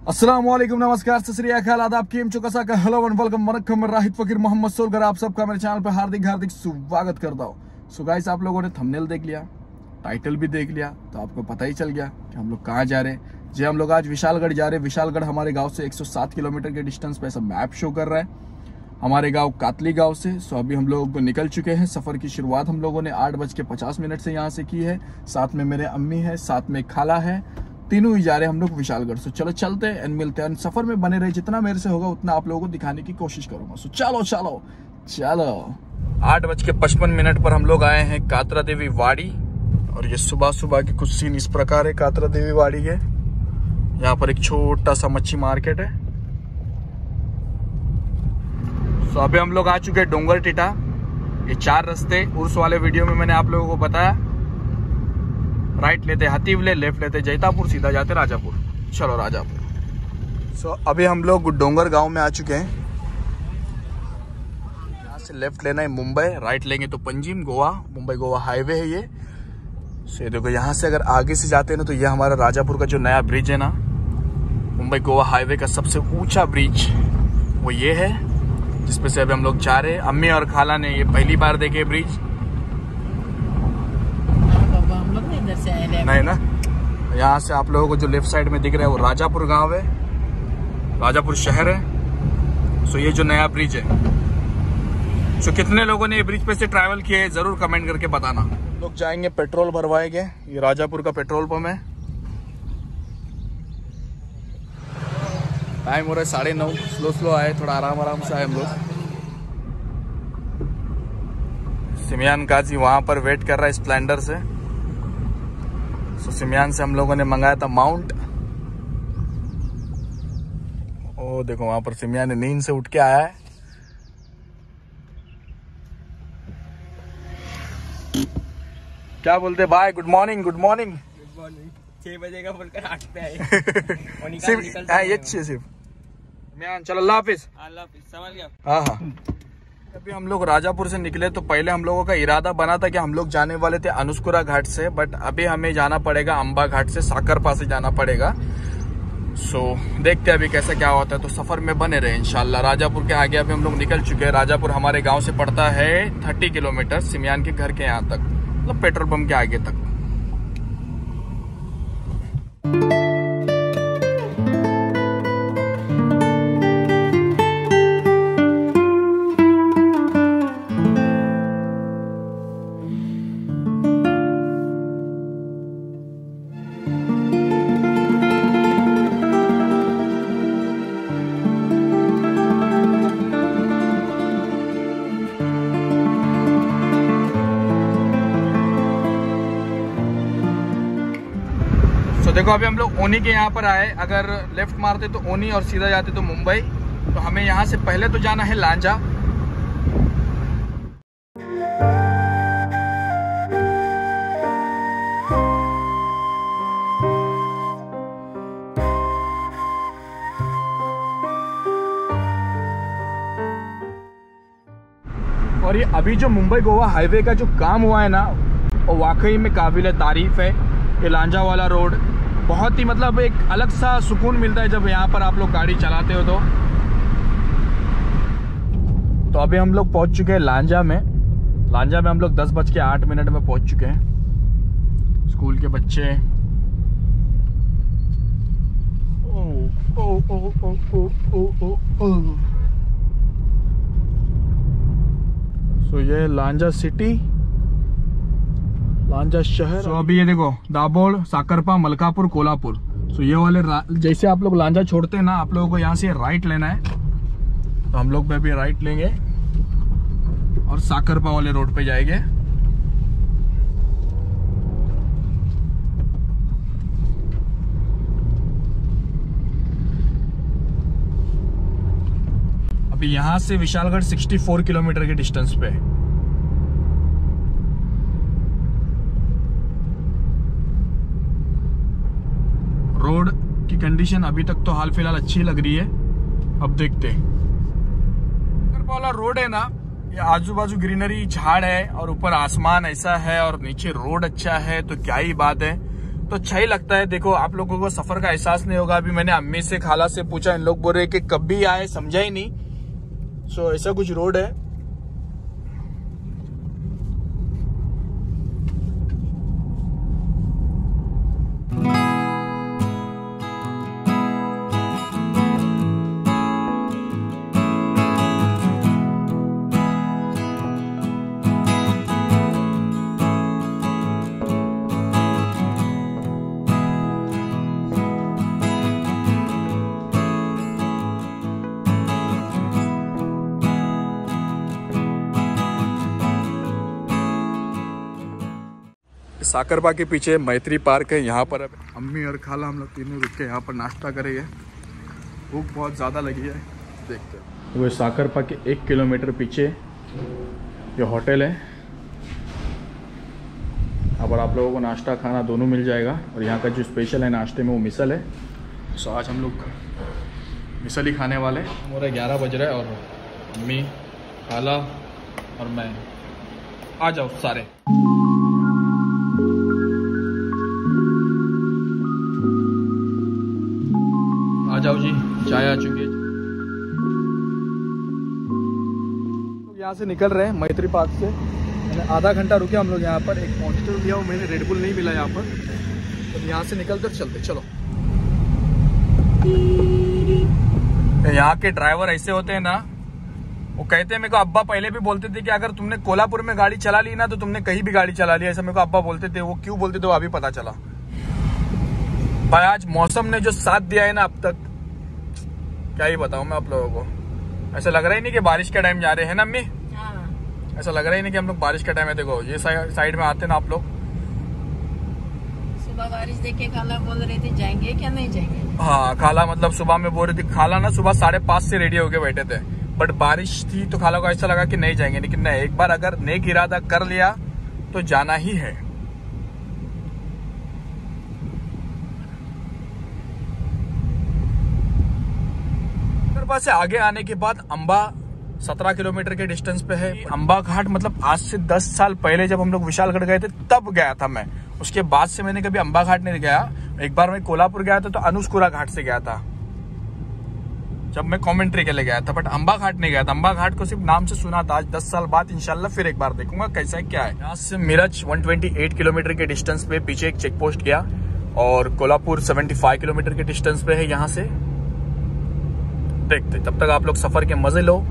अस्सलाम वालेकुम, नमस्कार, सत श्री अकाल, आदाब, केम चो कसा का, हेलो एंड वेलकम, वनक्कम। मैं राहिद फकीर मोहम्मद सोलगर आप सबका मेरे चैनल पे हार्दिक स्वागत करता हूँ। सो गाइस, आप लोगों ने थंबनेल देख लिया, टाइटल भी देख लिया, तो आपको पता ही चल गया कि हम लोग कहाँ जा रहे हैं। जी, हम लोग आज विशालगढ़ जा रहे हैं। विशालगढ़ हमारे गाँव से 107 किलोमीटर के डिस्टेंस पे ऐसा मैप शो कर रहा है, हमारे गाँव कातली गाँव से। सो अभी हम लोग निकल चुके हैं। सफर की शुरुआत हम लोगों ने 8:50 से यहाँ से की है। साथ में मेरे अम्मी है, साथ में खाला है, तीनों ही जा रहे हैं हम लोग विशालगढ़। सो चलो चलते हैं एंड मिलते हैं। सफर में बने रहे, जितना मेरे से होगा उतना आप लोगों को दिखाने की कोशिश करूंगा। सो चलो चलो चलो। 8:55 पर हम लोग आए हैं कात्रा देवी वाड़ी। और ये सुबह सुबह की कुछ सीन इस प्रकार है कात्रा देवी वाड़ी के। यहाँ पर एक छोटा सा मच्छी मार्केट है। सो अभी हम लोग आ चुके हैं डोंगर टीटा। ये 4 रास्ते उर्स वाले वीडियो में मैंने आप लोगों को बताया। राइट लेते हतीवले, लेफ्ट लेते जैतापुर, सीधा जाते राजापुर। चलो राजापुर। सो अभी हम लोग डोंगर गांव में आ चुके हैं। यहाँ से लेफ्ट लेना है मुंबई, राइट लेंगे तो पंजिम, गोवा, मुंबई गोवा हाईवे है ये। सो देखो, यहाँ से अगर आगे से जाते हैं ना तो ये हमारा राजापुर का जो नया ब्रिज है ना, मुंबई गोवा हाईवे का सबसे ऊंचा ब्रिज वो ये है, जिसपे से अभी हम लोग जा रहे हैं। अम्मी और खाला ने ये पहली बार देखे ब्रिज। नहीं ना, यहाँ से आप लोगों को जो लेफ्ट साइड में दिख रहा है वो राजापुर गांव है, राजापुर शहर है। सो ये जो नया ब्रिज है। सो कितने लोगों ने ये ब्रिज पे से ट्रैवल किए जरूर कमेंट करके बताना। लोग जाएंगे, पेट्रोल भरवाएंगे। ये राजापुर का पेट्रोल पंप है। टाइम हो रहा है 9:30। स्लो आए, थोड़ा आराम से आए हम लोग। सिमियान काजी वहां पर वेट कर रहा है स्प्लेंडर से। सो सिमियान से हम लोगों ने मंगाया था माउंट। ओ देखो, वहां पर सिमियान ने नींद से उठ के आया है। क्या बोलते भाई? Good morning. Good morning. 6 बजे का बोलकर 8 पे आए। ये अच्छी सिर्फ सिमियान, चलो अल्लाह हाफिज। समझ गया। हाँ। अभी हम लोग राजापुर से निकले तो पहले हम लोगों का इरादा बना था कि हम लोग जाने वाले थे अनुस्कुरा घाट से, बट अभी हमें जाना पड़ेगा अंबा घाट से, साकरपा से जाना पड़ेगा। सो देखते हैं अभी कैसा क्या होता है। तो सफर में बने रहे इंशाल्लाह। राजापुर के आगे अभी हम लोग निकल चुके हैं। राजापुर हमारे गांव से पड़ता है 30 किलोमीटर, सिमियान के घर के यहाँ तक, मतलब पेट्रोल पंप के आगे तक। देखो, अभी हम लोग ओनी के यहाँ पर आए। अगर लेफ्ट मारते तो ओनी और सीधा जाते तो मुंबई। तो हमें यहाँ से पहले तो जाना है लांजा। और ये अभी जो मुंबई गोवा हाईवे का जो काम हुआ है ना, वो वाकई में काबिल तारीफ है। ये लांजा वाला रोड बहुत ही, मतलब एक अलग सा सुकून मिलता है जब यहाँ पर आप लोग गाड़ी चलाते हो। तो अभी हम लोग पहुँच चुके हैं लांजा में। लांजा में हम लोग 10:08 में पहुँच चुके हैं। स्कूल के बच्चे। सो ये लांजा सिटी, लांजा शहर। सो अभी ये देखो, दाभोल, साकरपा, मलकापुर, कोल्हापुर। सो ये वाले जैसे आप लोग लांजा छोड़ते हैं ना, आप लोगों को यहाँ से राइट लेना है। तो हम लोग भी राइट लेंगे और साकरपा वाले रोड पे जाएंगे। अभी यहाँ से विशालगढ़ 64 किलोमीटर के डिस्टेंस पे। रोड की कंडीशन अभी तक तो हाल फिलहाल अच्छी लग रही है। अब देखते हैं। वाला रोड है ना, ये आजू बाजू ग्रीनरी, झाड़ है और ऊपर आसमान ऐसा है और नीचे रोड अच्छा है, तो क्या ही बात है। तो अच्छा ही लगता है। देखो आप लोगों को सफर का एहसास नहीं होगा। अभी मैंने अम्मी से खाला से पूछा, इन लोग बोल रहे कि कब भी आए, समझा ही नहीं। सो ऐसा कुछ रोड है। साकरबा के पीछे मैत्री पार्क है। यहाँ पर अब अम्मी और खाला हम लोग तीनों रुक के यहाँ पर नाश्ता करेंगे। भूख बहुत ज़्यादा लगी है, देखते हैं। वो साकरबा के 1 किलोमीटर पीछे ये होटल है। यहाँ पर आप लोगों को नाश्ता खाना दोनों मिल जाएगा। और यहाँ का जो स्पेशल है नाश्ते में वो मिसल है। सो आज हम लोग मिसल ही खाने वाले। हमारा 11 बज रहा है और अम्मी, खाला और मैं। आ जाओ सारे। आ जाओ जी, चाय आ चुकी है। यहाँ से निकल रहे हैं मैत्री पार्क से। मैंने आधा घंटा रुके हम लोग यहाँ पर। एक मॉन्स्टर लिया, वो मैंने रेडबुल नहीं मिला यहाँ पर। तो यहाँ से निकल कर चलते, चलो। यहाँ के ड्राइवर ऐसे होते हैं ना, वो कहते हैं, मेरे को अब्बा पहले भी बोलते थे कि अगर तुमने कोल्हापुर में गाड़ी चला ली ना तो तुमने कहीं भी गाड़ी चला ली। ऐसा मेरे को अब्बा बोलते थे। वो क्यों बोलते थे वो अभी पता चला। भाई आज मौसम ने जो साथ दिया है ना अब तक, क्या ही बताऊं मैं आप लोगों को। ऐसा लग रहा ही नहीं कि बारिश का टाइम जा रहे हैं ना अम्मी। हाँ। ऐसा लग रहा ही नहीं कि हम लोग बारिश का टाइम है। देखो ये साइड में आते ना आप लोग। सुबह बारिश देख के खाला बोल रही थी जाएंगे क्या नहीं जाएंगे। हाँ खाला मतलब सुबह में बोल रही थी। खाला ना सुबह 5:30 से रेडी होके बैठे थे, बट बारिश थी तो खाला को ऐसा लगा कि नहीं जाएंगे। लेकिन नहीं, एक बार अगर नेक इरादा कर लिया तो जाना ही है। से आगे आने के बाद अंबा 17 किलोमीटर के डिस्टेंस पे है। अंबा घाट मतलब आज से 10 साल पहले जब हम लोग विशालगढ़ गए थे तब गया था मैं। उसके बाद से मैंने कभी अंबा घाट नहीं गया। एक बार मैं कोल्हापुर गया था तो अनुस्कुरा घाट से गया था, जब मैं कमेंट्री के लिए गया था। बट अंबा घाट नहीं गया था। अंबा घाट को सिर्फ नाम से सुना था। आज 10 साल बाद इंशाल्लाह फिर एक बार देखूंगा कैसा है क्या है। यहाँ से मिरज 128 किलोमीटर के डिस्टेंस पे, पीछे एक चेक पोस्ट गया। और कोल्हापुर 75 किलोमीटर के डिस्टेंस पे है यहाँ से। देखते तब तक आप लोग सफर के मजे लो।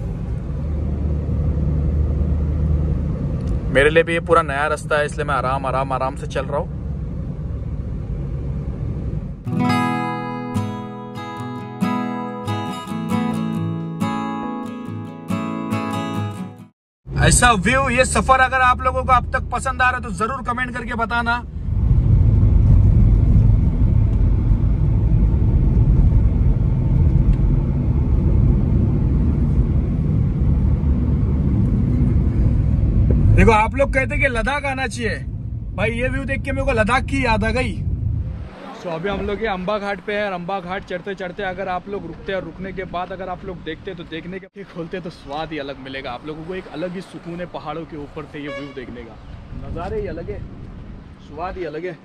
मेरे लिए भी ये पूरा नया रास्ता है, इसलिए मैं आराम से चल रहा हूं। ऐसा व्यू, ये सफर अगर आप लोगों को अब तक पसंद आ रहा है तो जरूर कमेंट करके बताना। देखो आप लोग कहते कि लद्दाख आना चाहिए। भाई ये व्यू देख के मेरे को लद्दाख की याद आ गई। सो अभी हम लोग ये अंबा घाट पे है। और अंबा घाट चढ़ते चढ़ते अगर आप लोग रुकते और रुकने के बाद अगर आप लोग देखते तो देखने के खोलते तो स्वाद ही अलग मिलेगा आप लोगों को। एक अलग ही सुकून है पहाड़ों के ऊपर से ये व्यू देखने का। नज़ारे ही अलग है, स्वाद ही अलग है।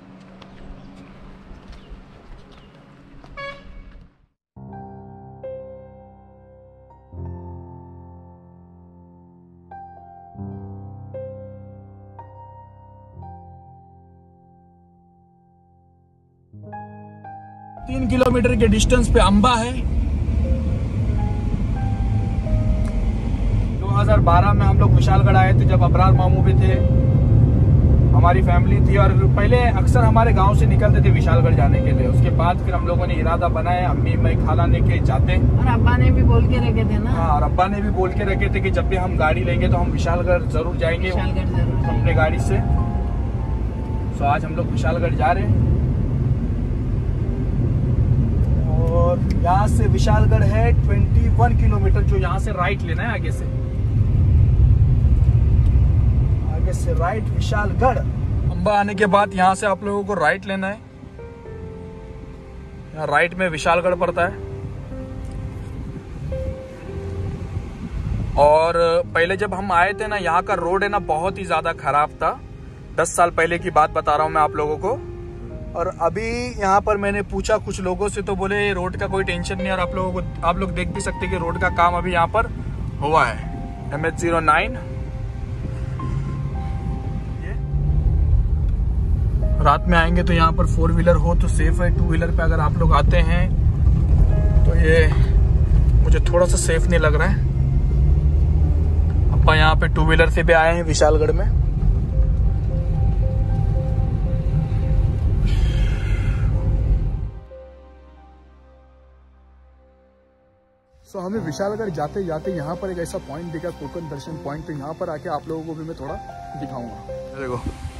तीन किलोमीटर के डिस्टेंस पे अंबा है। 2012 में हम लोग विशालगढ़ आए थे, जब अबरार मामू भी थे, हमारी फैमिली थी। और पहले अक्सर हमारे गांव से निकलते थे विशालगढ़ जाने के लिए। उसके बाद फिर हम लोगों ने इरादा बनाया, अम्मी मैं खाला लेके जाते। और अब्बा ने भी बोल के रखे थे ना। हाँ, और अब्बा ने भी बोल के रखे थे कि जब भी हम गाड़ी लेंगे तो हम विशालगढ़ जरूर जाएंगे अपने गाड़ी से। तो आज हम लोग विशालगढ़ जा रहे हैं। और यहाँ से विशालगढ़ है 21 किलोमीटर, जो यहाँ से राइट लेना है। आगे से राइट विशालगढ़। अंबा आने के बाद यहाँ से आप लोगों को राइट लेना है। यहाँ राइट में विशालगढ़ पड़ता है। और पहले जब हम आए थे ना, यहाँ का रोड है ना बहुत ही ज्यादा खराब था। 10 साल पहले की बात बता रहा हूँ मैं आप लोगों को। और अभी यहाँ पर मैंने पूछा कुछ लोगों से, तो बोले रोड का कोई टेंशन नहीं। और आप लोग देख भी सकते हैं कि रोड का काम अभी यहाँ पर हुआ है। MH09 रात में आएंगे तो यहाँ पर 4 व्हीलर हो तो सेफ है। 2 व्हीलर पे अगर आप लोग आते हैं तो ये मुझे थोड़ा सा सेफ नहीं लग रहा है। अपन यहाँ पे 2 व्हीलर से भी आए हैं विशालगढ़ में। तो हमें विशालगढ़ जाते जाते यहाँ पर एक ऐसा पॉइंट दिखा, कोकण दर्शन पॉइंट। तो यहाँ पर आके आप लोगों को भी मैं थोड़ा दिखाऊंगा। देखो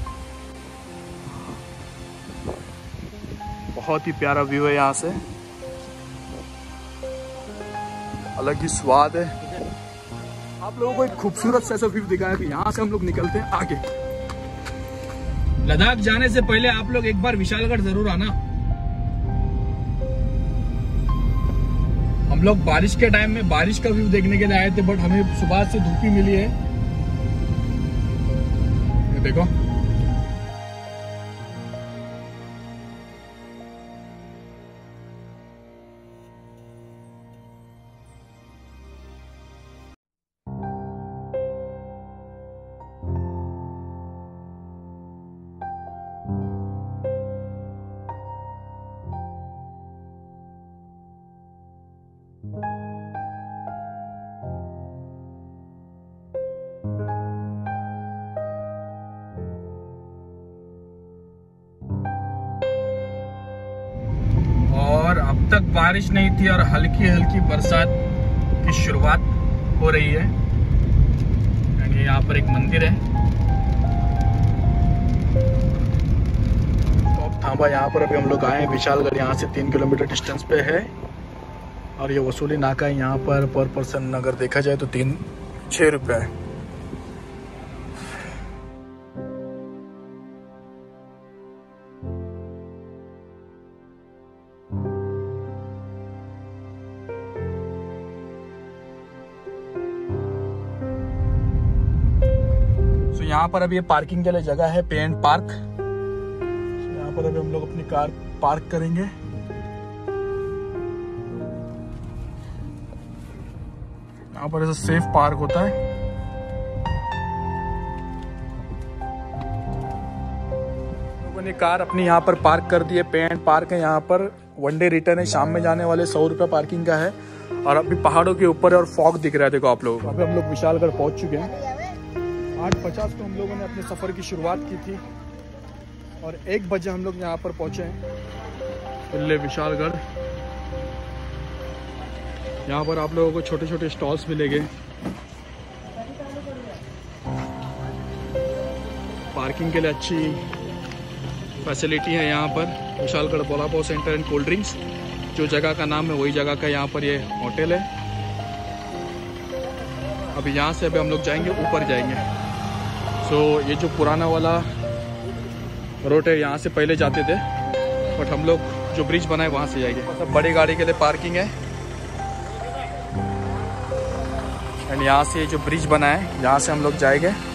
बहुत ही प्यारा व्यू है यहाँ से, अलग ही स्वाद है। आप लोगों को एक खूबसूरत सा व्यू दिखाया। कि यहाँ से हम लोग निकलते हैं आगे। लद्दाख जाने से पहले आप लोग एक बार विशालगढ़ जरूर आना। हम लोग बारिश के टाइम में बारिश का व्यू देखने के लिए आए थे, बट हमें सुबह से धूप ही मिली है। ये देखो अब तक बारिश नहीं थी और हल्की हल्की बरसात की शुरुआत हो रही है। एंड यहाँ पर एक मंदिर है, टॉप थांबा। यहाँ पर अभी हम लोग आए हैं विशालगढ़। यहाँ से 3 किलोमीटर डिस्टेंस पे है और ये वसूली नाका है। यहाँ पर पर पर्सन अगर देखा जाए तो 6 रुपये है। यहाँ पर अभी ये पार्किंग के लिए जगह है, पे एंड पार्क। यहाँ पर अभी हम लोग अपनी कार पार्क करेंगे। यहाँ पर ऐसा सेफ पार्क होता है। लोगों ने कार अपनी यहाँ पर पार्क कर दी है। पे एंड पार्क है। यहाँ पर 1 डे रिटर्न है। शाम में जाने वाले 100 रुपये पार्किंग का है। और अभी पहाड़ों के ऊपर है और फॉग दिख रहा है। देखो आप लोग, अभी हम लोग विशालगढ़ पहुंच चुके हैं। 8:50 को हम लोगों ने अपने सफ़र की शुरुआत की थी और 1 बजे हम लोग यहाँ पर पहुँचे हैं विशालगढ़। यहाँ पर आप लोगों को छोटे छोटे स्टॉल्स मिलेंगे। पार्किंग के लिए अच्छी फैसिलिटी है यहाँ पर। Vishalgad vada pav centre and cold drinks, जो जगह का नाम है वही जगह का यहाँ पर ये होटल है। अभी यहाँ से अभी हम लोग जाएंगे, ऊपर जाएंगे। तो ये जो पुराना वाला रोड है, यहाँ से पहले जाते थे, बट हम लोग जो ब्रिज बना है वहाँ से जाएंगे। मतलब बड़ी गाड़ी के लिए पार्किंग है। एंड यहाँ से जो ब्रिज बना है यहाँ से हम लोग जाएंगे।